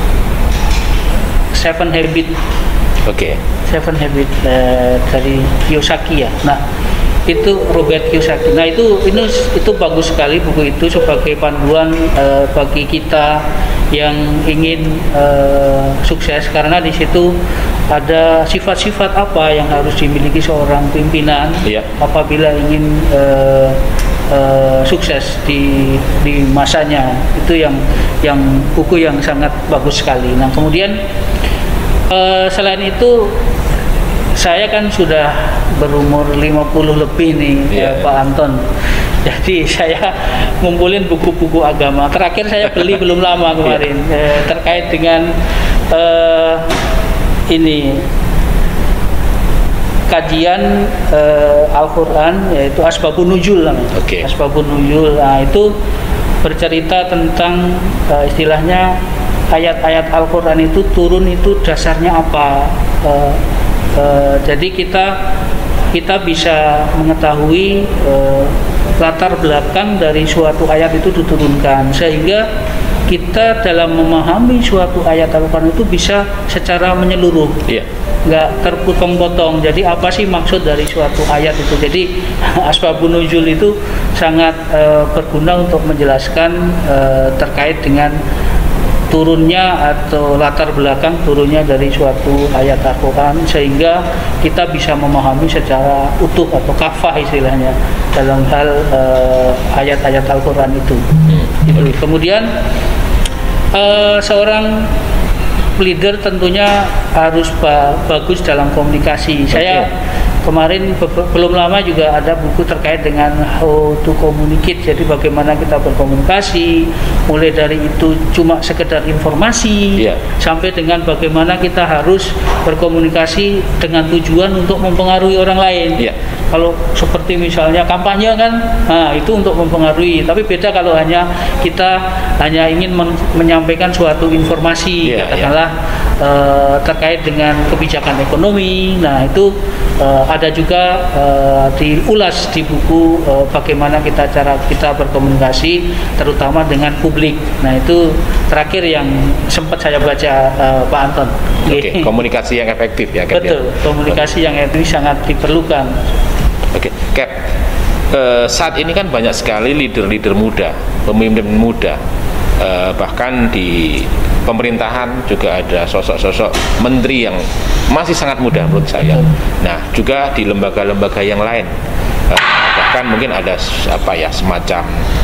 Seven Habit. Oke. Okay. Seven Habit uh, dari Kiyosaki ya. Nah itu Robert Kiyosaki. Nah itu itu itu bagus sekali buku itu sebagai panduan uh, bagi kita yang ingin uh, sukses, karena di situ ada sifat-sifat apa yang harus dimiliki seorang pimpinan yeah. apabila ingin uh, uh, sukses di di masanya. Itu yang yang buku yang sangat bagus sekali. Nah kemudian uh, selain itu saya kan sudah berumur lima puluh lebih nih yeah. ya, Pak Anton. Jadi saya ngumpulin buku-buku agama. Terakhir saya beli belum lama kemarin yeah. eh, terkait dengan eh, ini kajian eh, Al-Quran, yaitu Asbabun Nuzul. Okay. Asbabun Nuzul. Nah, itu bercerita tentang eh, istilahnya ayat-ayat Al-Quran itu turun itu dasarnya apa. Eh, eh, jadi kita kita bisa mengetahui eh, latar belakang dari suatu ayat itu diturunkan, sehingga kita dalam memahami suatu ayat Al-Quran itu bisa secara menyeluruh, yeah. nggak terpotong-potong. Jadi apa sih maksud dari suatu ayat itu? Jadi Asbabun Nuzul itu sangat uh, berguna untuk menjelaskan uh, terkait dengan turunnya atau latar belakang turunnya dari suatu ayat Al-Quran, sehingga kita bisa memahami secara utuh atau kafah istilahnya dalam hal uh, ayat-ayat Al-Quran itu. Itu. Kemudian uh, seorang leader tentunya harus ba- bagus dalam komunikasi. Okay. Saya kemarin be- belum lama juga ada buku terkait dengan how to communicate, jadi bagaimana kita berkomunikasi, mulai dari itu cuma sekedar informasi, yeah. sampai dengan bagaimana kita harus berkomunikasi dengan tujuan untuk mempengaruhi orang lain. Yeah. Kalau seperti misalnya kampanye kan, nah itu untuk mempengaruhi, tapi beda kalau hanya kita hanya ingin men- menyampaikan suatu informasi, yeah, katakanlah yeah. uh, terkait dengan kebijakan ekonomi. Nah itu uh, ada juga uh, diulas di buku uh, bagaimana kita cara kita berkomunikasi terutama dengan publik. Nah itu terakhir yang sempat saya baca, uh, Pak Anton. Oke, okay. Komunikasi yang efektif ya Kap. Betul, komunikasi okay. yang efektif sangat diperlukan. Oke, okay. Kap, uh, saat ini kan banyak sekali leader-leader muda, pemimpin muda, uh, bahkan di pemerintahan juga ada sosok-sosok menteri yang masih sangat muda menurut saya. Nah, juga di lembaga-lembaga yang lain, uh, bahkan mungkin ada apa ya semacam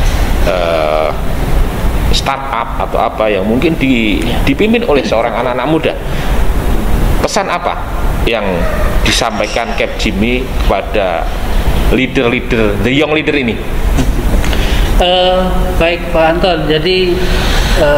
uh, startup atau apa yang mungkin di, dipimpin oleh seorang anak-anak muda. Pesan apa yang disampaikan Kap Jimmy kepada leader-leader, the young leader ini? Uh, baik Pak Anton, jadi uh,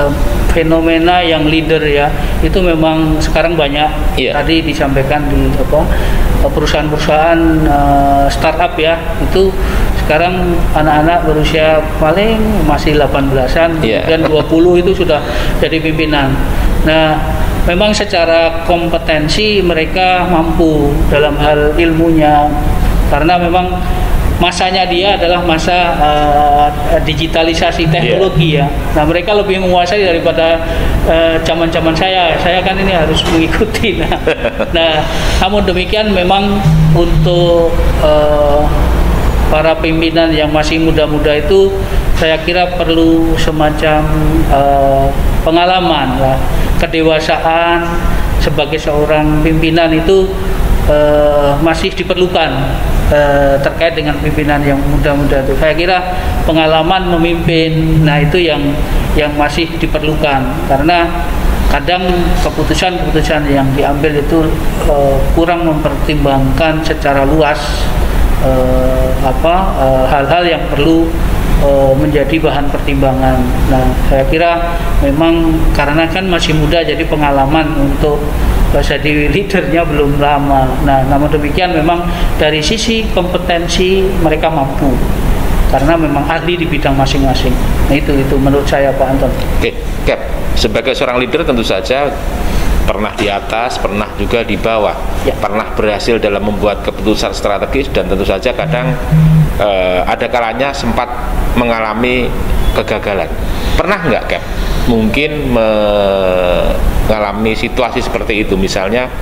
fenomena yang leader ya, itu memang sekarang banyak. Yeah. Tadi disampaikan di apa perusahaan-perusahaan uh, startup ya, itu sekarang anak-anak berusia paling masih delapan belasan, yeah. dan dua puluh itu sudah jadi pimpinan. Nah, memang secara kompetensi mereka mampu dalam hal ilmunya, karena memang masanya dia adalah masa uh, digitalisasi teknologi yeah. ya. Nah, mereka lebih menguasai daripada zaman-zaman uh, saya. Saya kan ini harus mengikuti. Nah, nah namun demikian memang untuk uh, para pimpinan yang masih muda-muda itu saya kira perlu semacam uh, pengalaman lah. Kedewasaan sebagai seorang pimpinan itu uh, masih diperlukan uh, terkait dengan pimpinan yang muda-muda itu. Saya kira pengalaman memimpin, nah itu yang yang masih diperlukan, karena kadang keputusan-keputusan yang diambil itu uh, kurang mempertimbangkan secara luas uh, apa uh, hal-hal yang perlu menjadi bahan pertimbangan. Nah, saya kira memang karena kan masih muda, jadi pengalaman untuk jadi leadernya belum lama. Nah, namun demikian memang dari sisi kompetensi mereka mampu, karena memang ahli di bidang masing-masing. Nah, itu itu menurut saya Pak Anton. Oke, Cap. Sebagai seorang leader tentu saja pernah di atas, pernah juga di bawah, ya. Pernah berhasil dalam membuat keputusan strategis, dan tentu saja kadang eh, ada kalanya sempat mengalami kegagalan. Pernah nggak, Cap? Mungkin mengalami situasi seperti itu, misalnya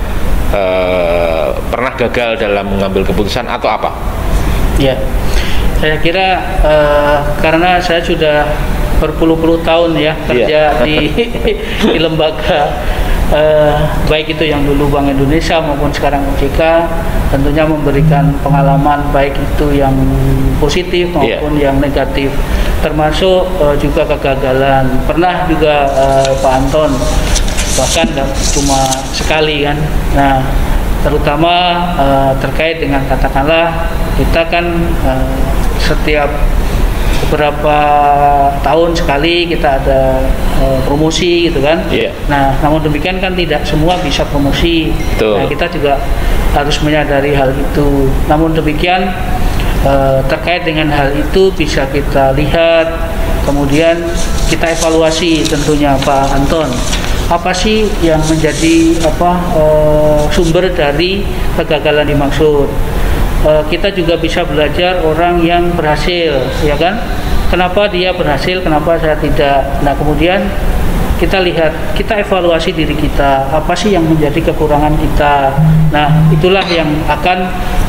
eh, pernah gagal dalam mengambil keputusan atau apa? Ya, saya kira eh, karena saya sudah berpuluh-puluh tahun ya kerja yeah. di, di lembaga eh, baik itu yang dulu Bank Indonesia maupun sekarang O J K, tentunya memberikan pengalaman baik itu yang positif maupun yeah. yang negatif, termasuk eh, juga kegagalan. Pernah juga eh, Pak Anton, bahkan cuma sekali kan. Nah, terutama eh, terkait dengan katakanlah kita kan eh, setiap beberapa tahun sekali kita ada uh, promosi gitu kan. Yeah. Nah, namun demikian kan tidak semua bisa promosi. Tuh. Nah, kita juga harus menyadari hal itu. Namun demikian uh, terkait dengan hal itu bisa kita lihat, kemudian kita evaluasi tentunya Pak Anton. Apa sih yang menjadi apa uh, sumber dari kegagalan dimaksud? Uh, kita juga bisa belajar orang yang berhasil, ya kan? Kenapa dia berhasil, kenapa saya tidak? Nah, kemudian kita lihat, kita evaluasi diri kita, apa sih yang menjadi kekurangan kita? Nah, itulah yang akan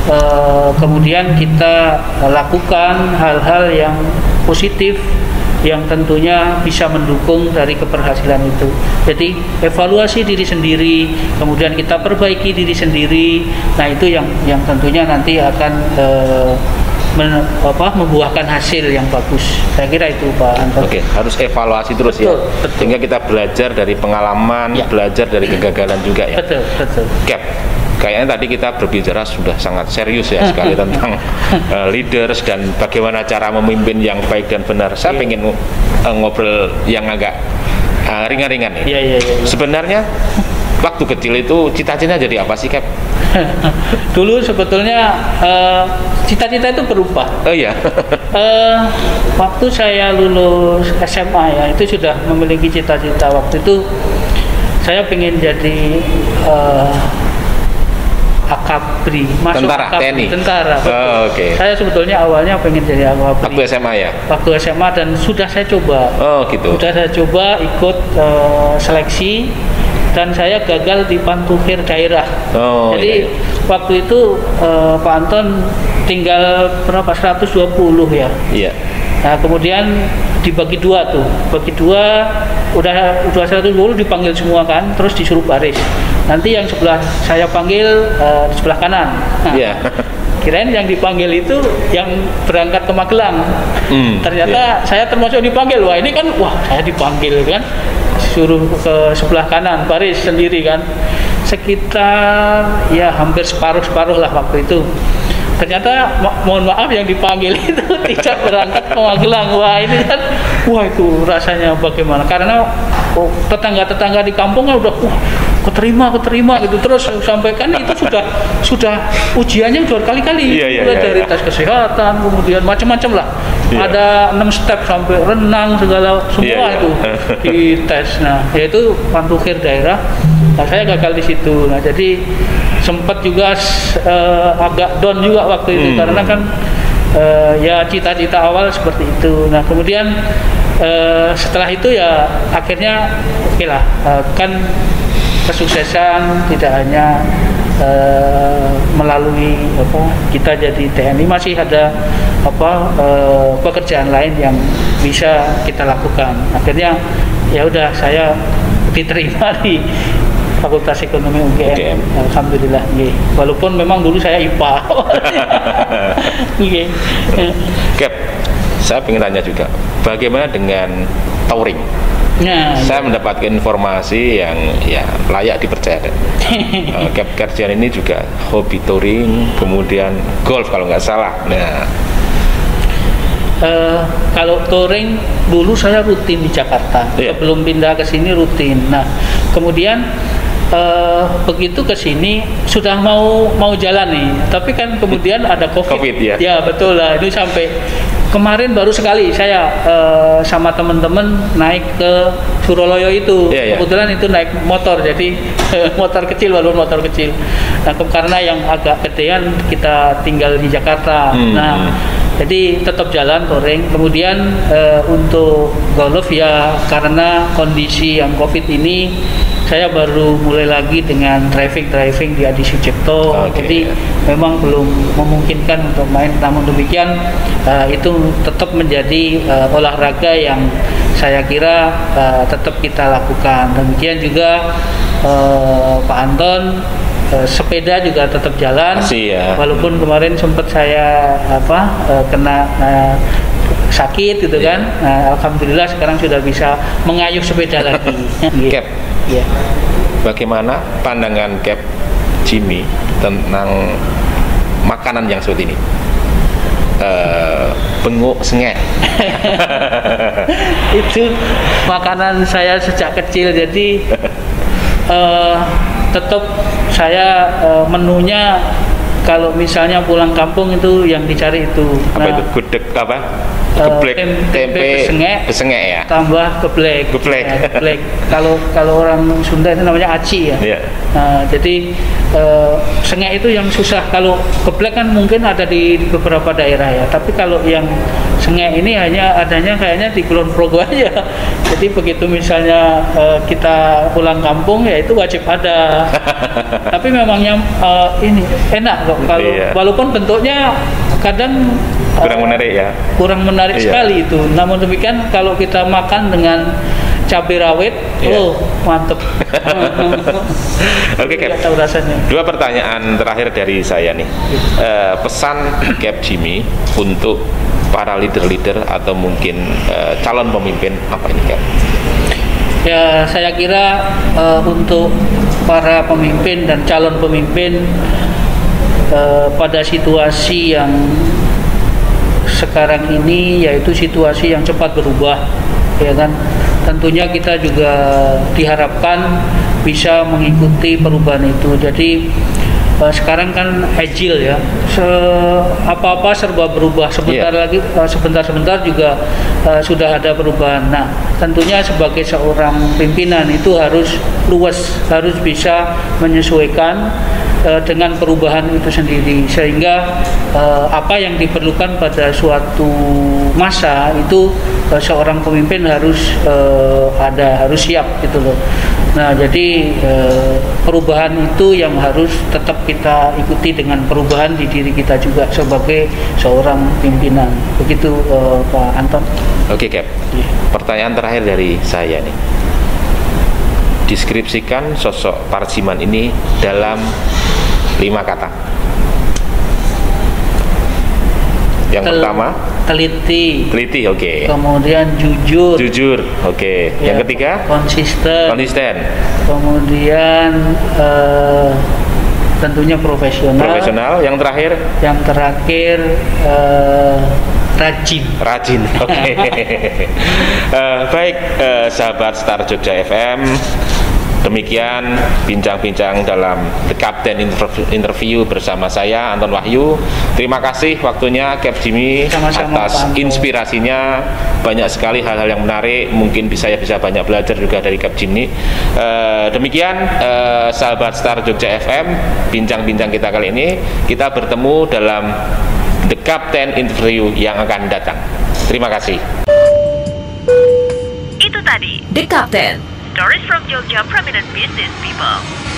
uh, kemudian kita lakukan hal-hal yang positif, yang tentunya bisa mendukung dari keberhasilan itu. Jadi evaluasi diri sendiri, kemudian kita perbaiki diri sendiri. Nah, itu yang yang tentunya nanti akan eh, men, apa, membuahkan hasil yang bagus. Saya kira itu Pak Anton. Oke, harus evaluasi terus. Betul, ya. Betul. Sehingga kita belajar dari pengalaman, ya. Belajar dari kegagalan juga ya. Betul, betul. Cap. Kayaknya tadi kita berbicara sudah sangat serius ya sekali tentang uh, leaders dan bagaimana cara memimpin yang baik dan benar. Saya yeah. pengen uh, ngobrol yang agak uh, ringan-ringan nih. Yeah, yeah, yeah, yeah. Sebenarnya waktu kecil itu cita-citanya jadi apa sih, Cap? Dulu sebetulnya uh, cita-cita itu berubah. Oh iya. uh, waktu saya lulus S M A ya, itu sudah memiliki cita-cita. Waktu itu saya pengen jadi uh, akabri, masuk tentara, akabri, T N I. Tentara. Oh, oke. Okay. Saya sebetulnya awalnya pengen jadi akabri. Waktu S M A ya? Waktu S M A, dan sudah saya coba. Oh, gitu. Sudah saya coba ikut uh, seleksi, dan saya gagal di Pantuhir daerah. Oh, jadi iya, iya. Waktu itu uh, Pak Anton tinggal berapa? seratus dua puluh ya. Iya. Nah, kemudian dibagi dua tuh, bagi dua, udah udah seratus dua puluh dipanggil semua kan, terus disuruh baris. Nanti yang sebelah saya panggil uh, di sebelah kanan. Nah, yeah. Kirain yang dipanggil itu yang berangkat ke Magelang. Mm, Ternyata yeah. saya termasuk dipanggil. Wah, ini kan, wah saya dipanggil kan, suruh ke sebelah kanan, baris sendiri kan. Sekitar ya hampir separuh-separuh lah waktu itu. Ternyata mo mohon maaf yang dipanggil itu tidak berangkat ke Magelang. Wah, ini kan, wah itu rasanya bagaimana? Karena oh, tetangga-tetangga di kampung kan udah wah keterima keterima gitu terus sampaikan itu sudah sudah ujiannya udah kali-kali yeah, yeah, mulai yeah, dari yeah. tes kesehatan kemudian macam-macam lah yeah. ada enam step sampai renang segala semua yeah, yeah. itu di tes. Nah yaitu Pantukhir daerah. Nah, saya gagal di situ. Nah jadi sempat juga uh, agak down juga waktu itu hmm. karena kan uh, ya cita-cita awal seperti itu. Nah kemudian uh, setelah itu ya akhirnya oke okay lah uh, kan kesuksesan tidak hanya uh, melalui apa kita jadi T N I, masih ada apa uh, pekerjaan lain yang bisa kita lakukan. Akhirnya ya udah saya diterima di Fakultas Ekonomi U G M. U G M. Alhamdulillah. Nggih. Walaupun memang dulu saya I P A. Nggih. Cap, saya ingin tanya juga, bagaimana dengan touring? Nah, saya mendapatkan informasi yang ya layak dipercaya. uh, Cap Kardian ini juga hobi touring, kemudian golf kalau nggak salah. Nah, uh, kalau touring dulu saya rutin di Jakarta. Yeah. Sebelum pindah ke sini rutin. Nah, kemudian uh, begitu ke sini sudah mau mau jalan nih, tapi kan kemudian ada COVID. COVID ya. Ya betul lah. Itu sampai kemarin baru sekali saya uh, sama teman-teman naik ke Suroloyo itu. Yeah, yeah. Kebetulan itu naik motor, jadi motor kecil walaupun motor kecil. Nah, karena yang agak gedean kita tinggal di Jakarta. Hmm. Nah, jadi tetap jalan touring. Kemudian uh, untuk golf ya karena kondisi yang COVID ini saya baru mulai lagi dengan driving-driving di Adi Sucipto. Okay. Jadi memang belum memungkinkan untuk main. Namun demikian uh, itu tetap menjadi uh, olahraga yang saya kira uh, tetap kita lakukan. Demikian juga uh, Pak Anton uh, sepeda juga tetap jalan. Masih, ya. Walaupun kemarin sempat saya apa uh, kena uh, sakit gitu kan. Nah, alhamdulillah sekarang sudah bisa mengayuh sepeda lagi. Cap. Ya. Bagaimana pandangan Cap Jimmy tentang makanan yang seperti ini? Uh, benguk sengek. Itu makanan saya sejak kecil, jadi uh, tetap saya uh, menunya kalau misalnya pulang kampung itu yang dicari itu. Apa nah, itu? Gudeg apa? Geblek, uh, tempe, tempe besengek, besengek ya. Tambah geblek. Geblek. Ya, geblek. Kalau kalau orang Sunda itu namanya aci ya. Yeah. Nah, jadi uh, sengek itu yang susah. Kalau geblek kan mungkin ada di, di beberapa daerah ya. Tapi kalau yang sengek ini hanya adanya kayaknya di Kulon Progo aja. Jadi begitu misalnya uh, kita pulang kampung ya itu wajib ada. Tapi memangnya uh, ini enak kok kalau yeah. Walaupun bentuknya kadang kurang menarik ya. Kurang menarik iya. sekali itu. Namun demikian kalau kita makan dengan cabai rawit, iya. oh mantep. Oke, Cap. Tahu rasanya. Dua pertanyaan terakhir dari saya nih. Uh, pesan Cap Jimmy untuk para leader-leader atau mungkin uh, calon pemimpin apa ini, Cap? Ya, saya kira uh, untuk para pemimpin dan calon pemimpin uh, pada situasi yang sekarang ini, yaitu situasi yang cepat berubah, ya kan. Tentunya kita juga diharapkan bisa mengikuti perubahan itu. Jadi uh, sekarang kan agile ya, Se apa-apa serba berubah. Sebentar yeah. lagi, uh, sebentar-sebentar juga uh, sudah ada perubahan. Nah, tentunya sebagai seorang pimpinan itu harus luas, harus bisa menyesuaikan dengan perubahan itu sendiri, sehingga uh, apa yang diperlukan pada suatu masa itu uh, seorang pemimpin harus uh, ada, harus siap gitu loh. Nah, jadi uh, perubahan itu yang harus tetap kita ikuti dengan perubahan di diri kita juga sebagai seorang pimpinan. Begitu uh, Pak Anton. Oke, Cap. Yeah. Pertanyaan terakhir dari saya nih. Deskripsikan sosok Parjiman ini dalam lima kata. Yang Tel pertama, teliti. Teliti, oke. Okay. Kemudian jujur. Jujur, oke. Okay. Ya, yang ketiga, konsisten. Konsisten. Kemudian uh, tentunya profesional. Profesional. Yang terakhir? Yang terakhir uh, rajin. Rajin. Oke. Okay. uh, baik, uh, sahabat Star Jogja F M. Demikian bincang-bincang dalam The Captain Interview bersama saya Anton Wahyu. Terima kasih waktunya Cap Jimmy atas inspirasinya. Banyak sekali hal-hal yang menarik. Mungkin bisa saya bisa banyak belajar juga dari Cap Jimmy. Uh, demikian uh, sahabat Star Jogja F M, bincang-bincang kita kali ini. Kita bertemu dalam The Captain Interview yang akan datang. Terima kasih. Itu tadi The Captain. Stories from Jogja Prominent Business People.